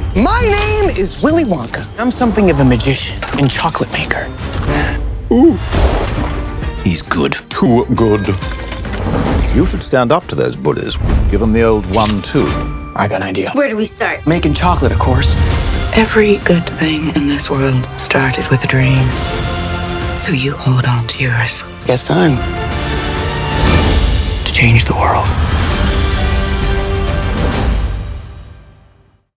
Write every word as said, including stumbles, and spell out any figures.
My name is Willy Wonka. I'm something of a magician and chocolate maker. Ooh. He's good. Too good. You should stand up to those bullies. Give them the old one, two. I got an idea. Where do we start? Making chocolate, of course. Every good thing in this world started with a dream. So you hold on to yours. Guess time to change the world.